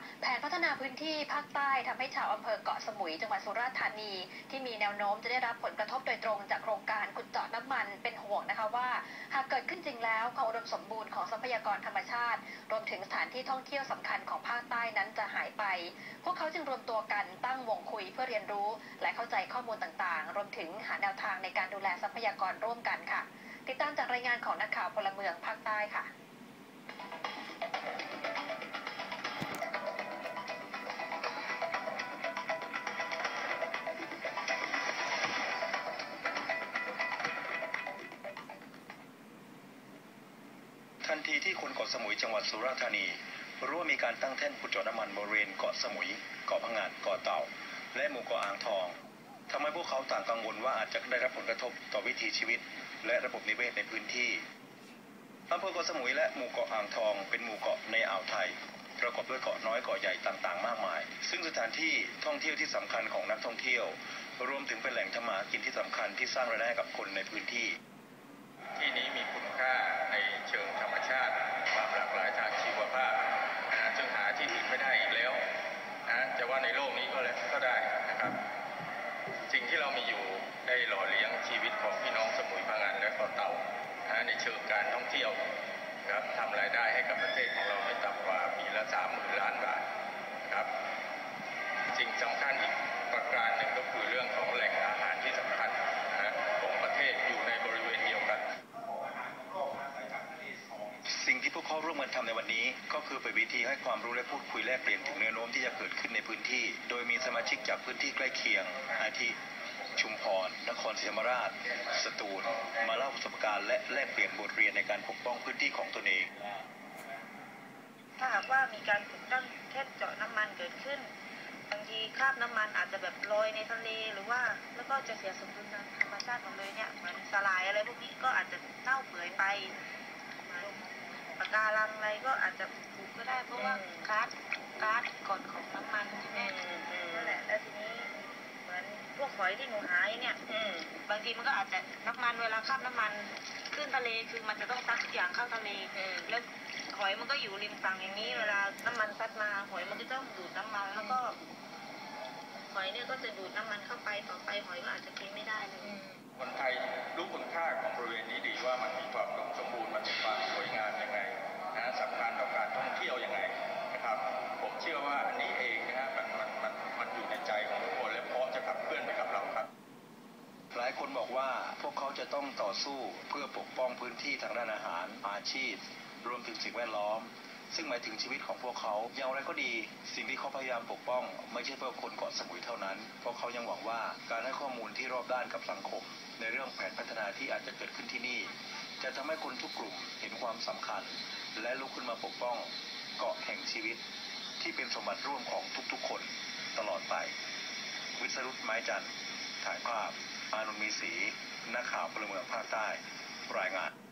แผนพัฒนาพื้นที่ภาคใต้ทำให้ชาวอำเภอเกาะสมุยจังหวัดสุราษฎร์ธานีที่มีแนวโน้มจะได้รับผลกระทบโดยตรงจากโครงการขุดเจาะน้ำมันเป็นห่วงนะคะว่าหากเกิดขึ้นจริงแล้วความอุดมสมบูรณ์ของทรัพยากรธรรมชาติรวมถึงสถานที่ท่องเที่ยวสำคัญของภาคใต้นั้นจะหายไปพวกเขาจึงรวมตัวกันตั้งวงคุยเพื่อเรียนรู้และเข้าใจข้อมูลต่างๆรวมถึงหาแนวทางในการดูแลทรัพยากรร่วมกันค่ะติดตามจากรายงานของนักข่าวพลเมืองภาคใต้ค่ะทันทีที่คนเกาะสมุยจังหวัดสุราษฎร์ธานีรู้ว่ามีการตั้งแท่นขุดเจาะน้ำมันบริเวณเกาะสมุยเกาะพะงันเกาะเต่าและหมู่เกาะอ่างทองทำให้พวกเขาต่างกังวลว่าอาจจะได้รับผลกระทบต่อวิถีชีวิตและระบบนิเวศในพื้นที่อำเภอเกาะสมุยและหมู่เกาะอ่างทองเป็นหมู่เกาะในอ่าวไทยประกอบด้วยเกาะน้อยเกาะใหญ่ต่างๆมากมายซึ่งสถานที่ท่องเที่ยวที่สำคัญของนักท่องเที่ยวรวมถึงเป็นแหล่งทำมาหากินที่สำคัญที่สร้างรายได้กับคนในพื้นที่ที่นี้มีคุณค่าในเชิงธรรมชาติความหลากหลายทางชีวภาพซึ่งหาที่อื่นไม่ได้อีกแล้วจะว่าในโลกนี้ก็ได้นะครับสิ่งที่เรามีอยู่ได้หล่อเลี้ยงชีวิตของพี่น้องสมุยพะงันและเกาะเต่าในเชิงการท่องเที่ยวครับทำรายได้ให้กับประเทศของเราไม่ต่ำกว่าปีละ30,000 ล้านบาทครับสิ่งสำคัญอีกประการหนึ่งก็คือเรื่องของแหล่งอาหารที่สำคัญของประเทศอยู่ในบริเวณเดียวกันสิ่งที่พวกเขาร่วมกันทำในวันนี้ก็คือเป็นวิธีให้ความรู้และพูดคุยแลกเปลี่ยนถึงแนวโน้มที่จะเกิดขึ้นในพื้นที่โดยมีสมาชิกจากพื้นที่ใกล้เคียงอาทิชุมพรนครศรีธรรมราชสตูลมาเล่าประสบการณ์และแลกเปลี่ยนบทเรียนในการปกป้องพื้นที่ของตนเองถ้าหากว่ามีการขุดตั้งแท่นเจาะน้ำมันเกิดขึ้นบางทีคราบน้ำมันอาจจะแบบลอยในทะเลหรือว่าแล้วก็จะเสียสมดุลทางธรรมชาติหมดเลยเนี่ยเหมือนสลายอะไรพวกนี้ก็อาจจะเน่าเปื่อยไปปะการังอะไรก็อาจจะถูกก็ได้เพราะว่าก๊าซก่อนของน้ำมันใช่ไหมนั่นแหละแล้วทีนี้เหมือนพวกหอยที่หนูหายเนี่ยบางทีมันก็อาจจะน้ำมันเวลาคราบน้ำมันขึ้นทะเลคือมันจะต้องซัดทุกอย่างเข้าทะเลแล้วหอยมันก็อยู่ริมฝั่งอย่างนี้เวลาน้ำมันซัดมาหอยมันก็ต้องดูดน้ำมันแล้วก็หอยเนี่ยก็จะดูดน้ำมันเข้าไปต่อไปหอยก็อาจจะกินไม่ได้เลยคนไทยรู้คุณค่าของบริเวณนี้ดีว่ามันมีความอุดมสมบูรณ์มันมีความสวยงามยังไงสำคัญต่อการท่องเที่ยวยังไงนะครับผมเชื่อว่าอันนี้เองมันอยู่ในใจของทุกคนและพร้อมจะขับเคลื่อนไปกับเราครับหลายคนบอกว่าพวกเขาจะต้องต่อสู้เพื่อปกป้องพื้นที่ทางด้านอาหารอาชีพรวมถึงสิ่งแวดล้อมซึ่งหมายถึงชีวิตของพวกเขาอย่างไรก็ดีสิ่งที่เขาพยายามปกป้องไม่ใช่เพื่อคนเกาะสมุยเท่านั้นเพราะเขายังหวังว่าการให้ข้อมูลที่รอบด้านกับสังคมในเรื่องแผนพัฒนาที่อาจจะเกิดขึ้นที่นี่จะทำให้คนทุกกลุ่มเห็นความสำคัญและลุกขึ้นมาปกป้องเกาะแห่งชีวิตที่เป็นสมบัติร่วมของทุกๆคนตลอดไปวิศรุตไม้จันทร์ถ่ายภาพอานนท์มีศรีนักข่าวพลเมืองภาคใต้รายงาน